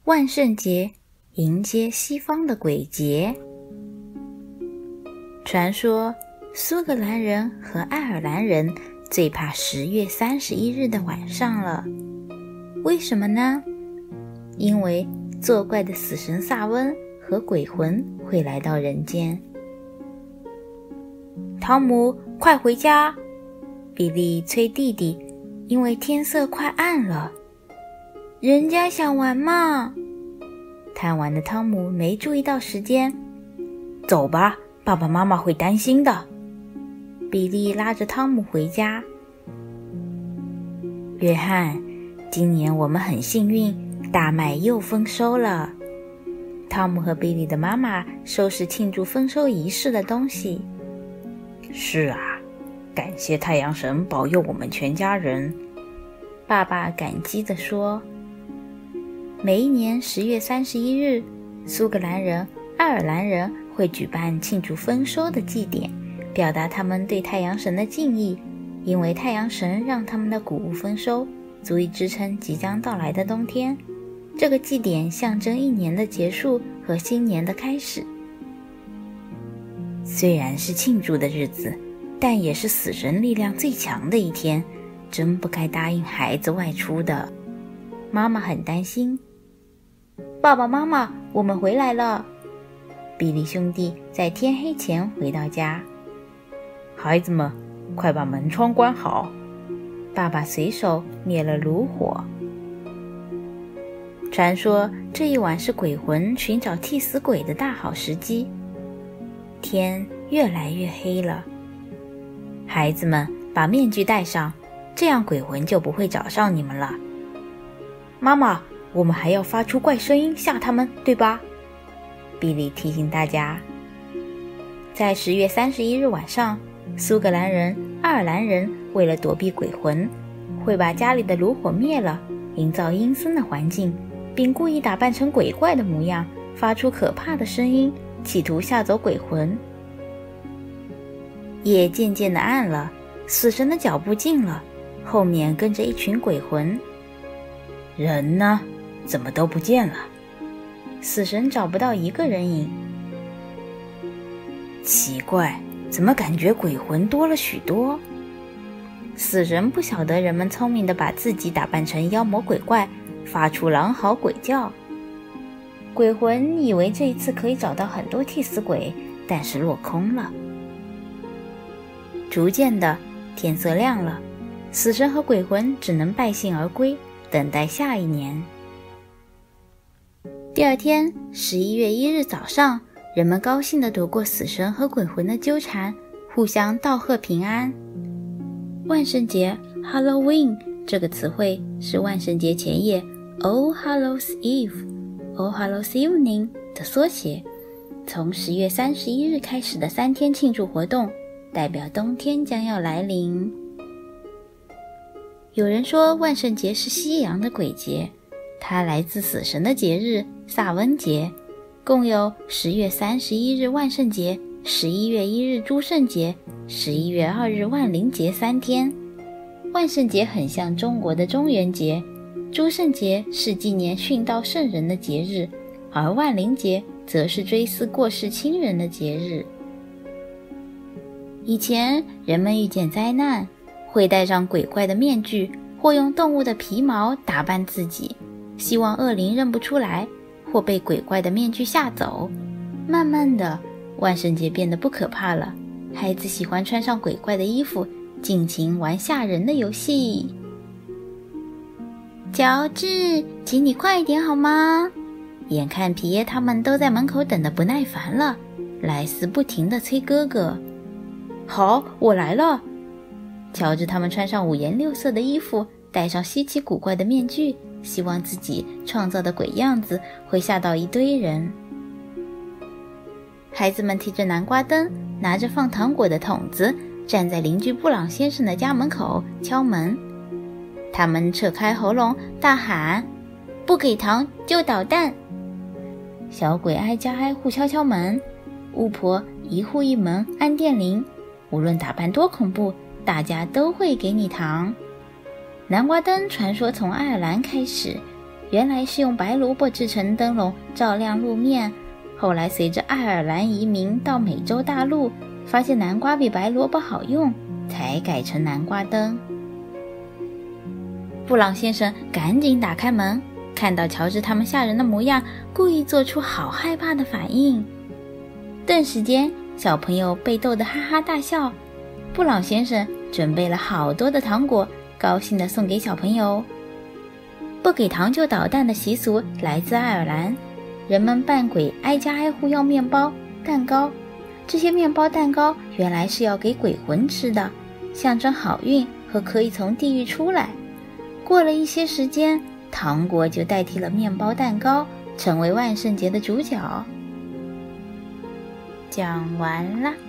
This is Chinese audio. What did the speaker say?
万圣节迎接西方的鬼节。传说苏格兰人和爱尔兰人最怕10月31日的晚上了。为什么呢？因为作怪的死神萨温和鬼魂会来到人间。汤姆，快回家！比利催弟弟，因为天色快暗了。人家想玩嘛。贪玩的汤姆没注意到时间。走吧，爸爸妈妈会担心的。比利拉着汤姆回家。约翰，今年我们很幸运，大麦又丰收了。汤姆和比利的妈妈收拾庆祝丰收仪式的东西。 是啊，感谢太阳神保佑我们全家人。 爸爸感激地说。每一年10月31日，苏格兰人、爱尔兰人会举办庆祝丰收的祭典，表达他们对太阳神的敬意，因为太阳神让他们的谷物丰收，足以支撑即将到来的冬天。这个祭典象征一年的结束和新年的开始。虽然是庆祝的日子，但也是死神力量最强的一天，真不该答应孩子外出的。妈妈很担心。爸爸妈妈，我们回来了。比利兄弟在天黑前回到家。 孩子们，快把门窗关好。 爸爸随手灭了炉火。传说这一晚是鬼魂寻找替死鬼的大好时机。天越来越黑了。孩子们，把面具戴上，这样鬼魂就不会找上你们了。 妈妈，我们还要发出怪声音吓他们，对吧？ 比利提醒大家。在10月31日晚上，苏格兰人、爱尔兰人为了躲避鬼魂，会把家里的炉火灭了，营造阴森的环境，并故意打扮成鬼怪的模样，发出可怕的声音，企图吓走鬼魂。夜渐渐地暗了，死神的脚步近了，后面跟着一群鬼魂。 人呢？怎么都不见了？ 死神找不到一个人影。 奇怪，怎么感觉鬼魂多了许多？ 死神不晓得人们聪明地把自己打扮成妖魔鬼怪，发出狼嚎鬼叫。鬼魂以为这一次可以找到很多替死鬼，但是落空了。逐渐的，天色亮了，死神和鬼魂只能败兴而归，等待下一年。第二天11月1日早上，人们高兴地躲过死神和鬼魂的纠缠，互相道贺平安。万圣节 Halloween 这个词汇是万圣节前夜 All Hallows Eve、All Hallows Evening 的缩写，从10月31日开始的3天庆祝活动，代表冬天将要来临。有人说万圣节是西洋的鬼节，它来自死神的节日萨温节，共有10月31日万圣节、11月1日诸圣节、11月2日万灵节3天。万圣节很像中国的中元节，诸圣节是纪念殉道圣人的节日，而万灵节则是追思过世亲人的节日。以前人们遇见灾难，会戴上鬼怪的面具，或用动物的皮毛打扮自己，希望恶灵认不出来，或被鬼怪的面具吓走。慢慢的，万圣节变得不可怕了，孩子喜欢穿上鬼怪的衣服，尽情玩吓人的游戏。乔治，请你快一点好吗？眼看皮耶他们都在门口等得不耐烦了，莱斯不停地催哥哥。 好，我来了。 乔治他们穿上五颜六色的衣服，戴上稀奇古怪的面具，希望自己创造的鬼样子会吓到一堆人。孩子们提着南瓜灯，拿着放糖果的桶子，站在邻居布朗先生的家门口敲门。他们扯开喉咙大喊：不给糖就捣蛋！小鬼挨家挨户敲敲门，巫婆一户一门按电铃，无论打扮多恐怖，大家都会给你糖。南瓜灯传说从爱尔兰开始， 原来是用白萝卜制成灯笼照亮路面，后来随着爱尔兰移民到美洲大陆，发现南瓜比白萝卜好用，才改成南瓜灯。布朗先生赶紧打开门，看到乔治他们吓人的模样，故意做出好害怕的反应。顿时间，小朋友被逗得哈哈大笑。布朗先生准备了好多的糖果，高兴地送给小朋友。不给糖就捣蛋的习俗来自爱尔兰，人们扮鬼挨家挨户要面包、蛋糕。这些面包蛋糕原来是要给鬼魂吃的，象征好运和可以从地狱出来。过了一些时间，糖果就代替了面包蛋糕，成为万圣节的主角。讲完了。